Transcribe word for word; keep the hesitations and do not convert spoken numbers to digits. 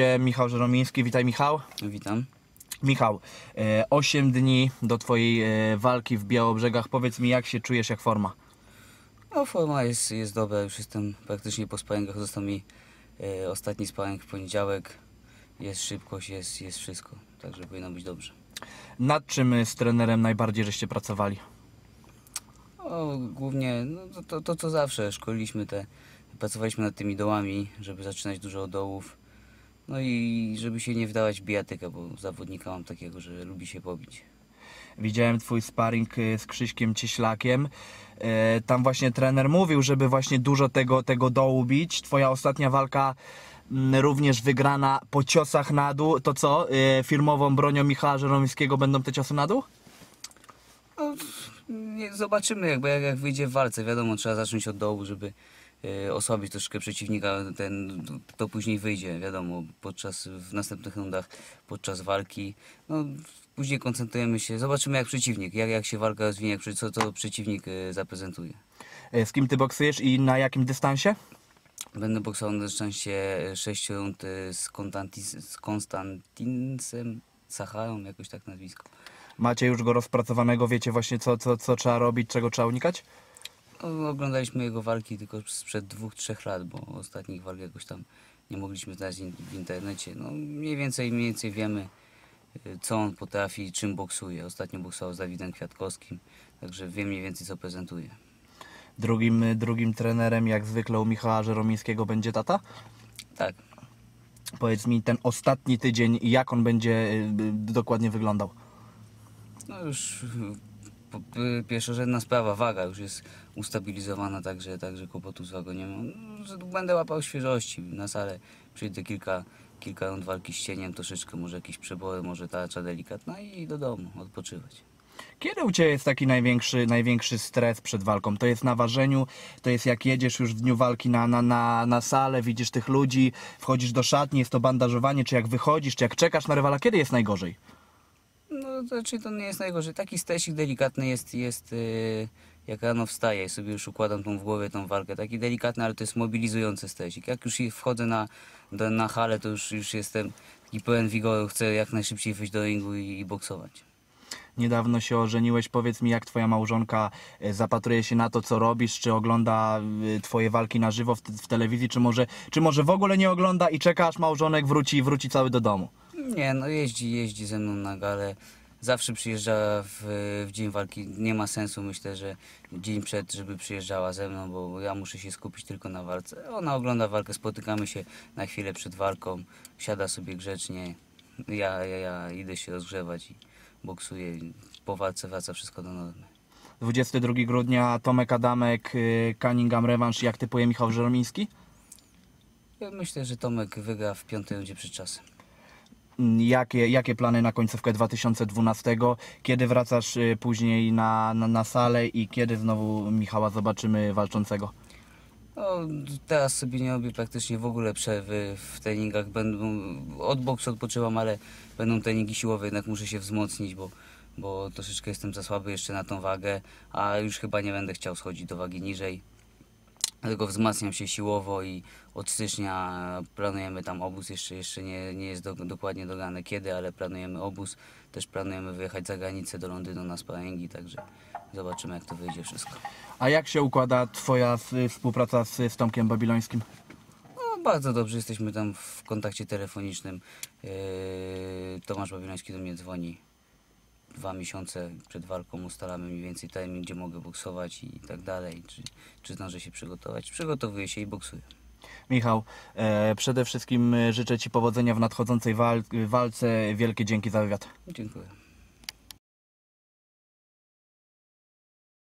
Michał Żeromiński, witaj Michał. Witam. Michał, osiem dni do twojej e, walki w Białobrzegach. Powiedz mi, jak się czujesz, jak forma? No, forma jest, jest dobra, już jestem praktycznie po sparingach. Został mi e, ostatni sparing w poniedziałek. Jest szybkość, jest, jest wszystko, także powinno być dobrze. Nad czym z trenerem najbardziej żeście pracowali? O, głównie no, to, to, to co zawsze, szkoliliśmy te, pracowaliśmy nad tymi dołami, żeby zaczynać dużo od dołów. No i żeby się nie wdawać w bijatykę, bo zawodnika mam takiego, że lubi się pobić. Widziałem twój sparring e, z Krzyśkiem Cieślakiem. E, tam właśnie trener mówił, żeby właśnie dużo tego, tego dołu bić. Twoja ostatnia walka m, również wygrana po ciosach na dół. To co? E, firmową bronią Michała Żeromińskiego będą te ciosy na dół? No, nie, zobaczymy, jakby jak, jak wyjdzie w walce. Wiadomo, trzeba zacząć od dołu, żeby e, osłabić troszkę przeciwnika. Ten, to, to później wyjdzie, wiadomo, podczas, w następnych rundach, podczas walki. No, później koncentrujemy się, zobaczymy jak przeciwnik, jak, jak się walka rozwinie, jak, co, co przeciwnik e, zaprezentuje. E, z kim ty boksujesz i na jakim dystansie? Będę boksował na dystansie sześć rund e, z, Konstantis, z Konstantinsem Sacharą, jakoś tak nazwisko. Macie już go rozpracowanego, wiecie właśnie co, co, co trzeba robić, czego trzeba unikać? No, oglądaliśmy jego walki tylko sprzed dwóch, trzech lat, bo ostatnich walk jakoś tam nie mogliśmy znaleźć w internecie. No, mniej więcej, mniej więcej wiemy, co on potrafi, czym boksuje. Ostatnio boksował z Dawidem Kwiatkowskim, także wiem mniej więcej, co prezentuje. Drugim, drugim trenerem, jak zwykle u Michała Żeromińskiego, będzie tata? Tak. Powiedz mi, ten ostatni tydzień, jak on będzie y, dokładnie wyglądał? No już po, y, pierwszorzędna sprawa, waga już jest ustabilizowana, także, także kłopotu z wagą nie mam. No, będę łapał świeżości, na salę przyjdę kilka, kilka rund walki z cieniem, troszeczkę może jakieś przebory, może tarcza delikatna i do domu odpoczywać. Kiedy u Ciebie jest taki największy, największy stres przed walką? To jest na ważeniu, to jest jak jedziesz już w dniu walki na, na, na, na salę, widzisz tych ludzi, wchodzisz do szatni, jest to bandażowanie, czy jak wychodzisz, czy jak czekasz na rywala, kiedy jest najgorzej? No to znaczy to nie jest najgorzej. Taki stresik delikatny jest, jest yy, jak rano wstaję i sobie już układam tą w głowie tą walkę. Taki delikatny, ale to jest mobilizujący stresik. Jak już wchodzę na, do, na halę, to już, już jestem taki pełen wigoru, chcę jak najszybciej wyjść do ringu i, i boksować. Niedawno się ożeniłeś, powiedz mi, jak Twoja małżonka e, zapatruje się na to, co robisz, czy ogląda e, Twoje walki na żywo w, w telewizji, czy może, czy może w ogóle nie ogląda i czeka, aż małżonek wróci i wróci cały do domu? Nie, no jeździ, jeździ ze mną na galę. Zawsze przyjeżdża w, w dzień walki. Nie ma sensu, myślę, że dzień przed, żeby przyjeżdżała ze mną, bo ja muszę się skupić tylko na walce. Ona ogląda walkę, spotykamy się na chwilę przed walką, siada sobie grzecznie. Ja, ja, ja idę się rozgrzewać i boksuję. Po walce wraca wszystko do normy. dwudziestego drugiego grudnia Tomek Adamek, e, Cunningham rewanż, jak typuje Michał Żeromiński? Ja myślę, że Tomek wygra w piątej rundzie przed czasem. Jakie, jakie plany na końcówkę dwa tysiące dwunastego? Kiedy wracasz y, później na, na, na salę i kiedy znowu Michała zobaczymy walczącego? No, teraz sobie nie robię praktycznie w ogóle przerwy w treningach. Będą, od boksu odpoczywam, ale będą treningi siłowe, jednak muszę się wzmocnić, bo, bo troszeczkę jestem za słaby jeszcze na tą wagę, a już chyba nie będę chciał schodzić do wagi niżej. Dlatego wzmacniam się siłowo i od stycznia planujemy tam obóz, jeszcze, jeszcze nie, nie jest do, dokładnie dograne kiedy, ale planujemy obóz. Też planujemy wyjechać za granicę do Londynu na sparingi, także zobaczymy jak to wyjdzie wszystko. A jak się układa Twoja y, współpraca z, z Tomkiem Babilońskim? No, bardzo dobrze, jesteśmy tam w kontakcie telefonicznym. Yy, Tomasz Babiloński do mnie dzwoni. Dwa miesiące przed walką ustalamy mniej więcej termin, gdzie mogę boksować i tak dalej. Czy, czy zdążę się przygotować? Przygotowuję się i boksuję. Michał, e, przede wszystkim e, życzę Ci powodzenia w nadchodzącej wal walce. Wielkie dzięki za wywiad. Dziękuję.